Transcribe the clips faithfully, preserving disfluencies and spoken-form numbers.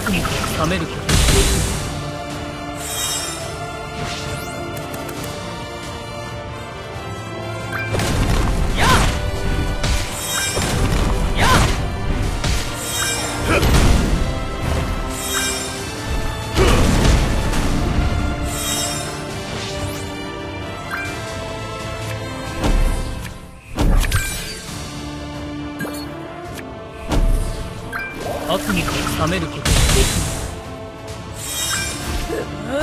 悪にから冷めること。悪にから冷めることができない。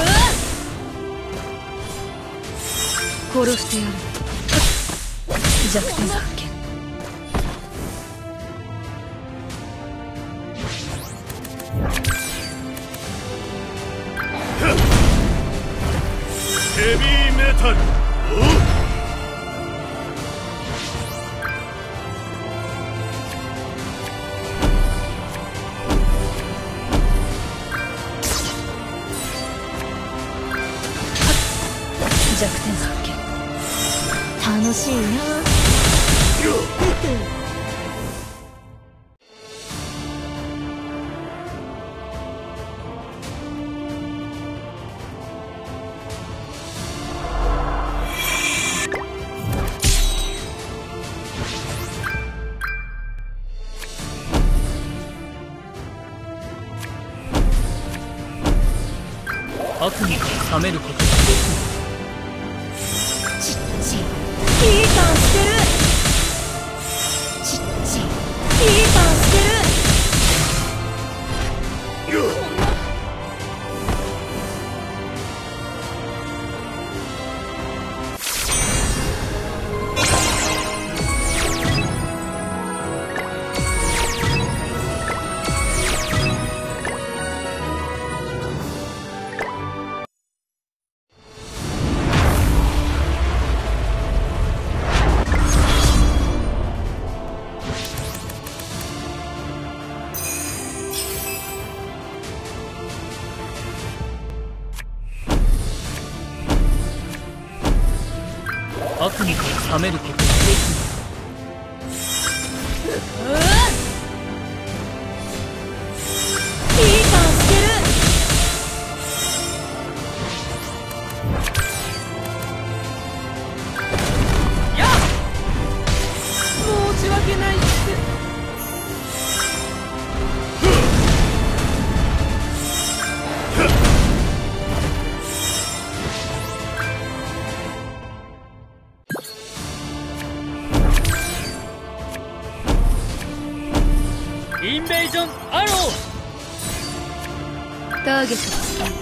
殺してやる。弱点発見。 ヘビーメタル。 弱点発見。楽しいな。 悪にから冷めることができない。 ちっちいい感してる。ちっちいい感してる。 悪にから冷めることができない。 いい感してる。 やっ申し訳ないって。インベージョンアロー。 ターゲット発見。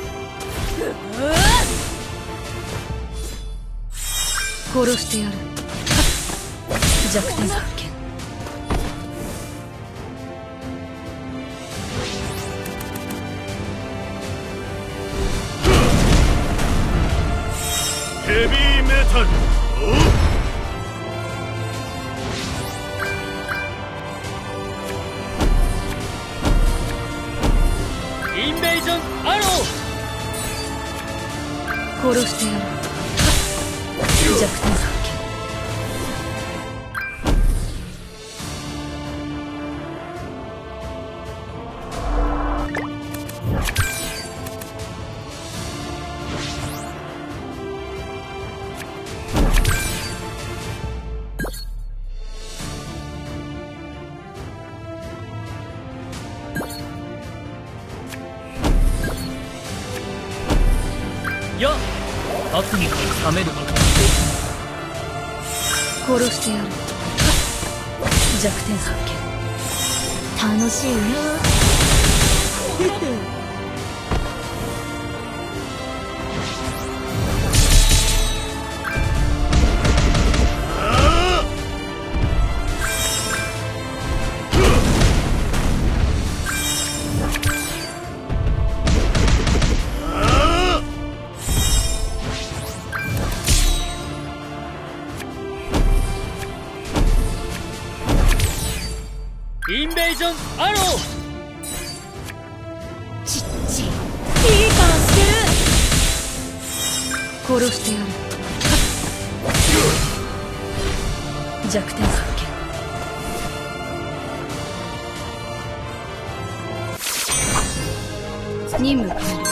殺してやる。弱点発見。 ヘビーメタル。 インベージョンアロー。 殺してやる。弱点発見。 やっ悪にから冷めることができない。 殺してやる。弱点発見。楽しいな。 インベージョンアロー。 ちっちいい感してる。殺してやる。弱点発見。 任務完了。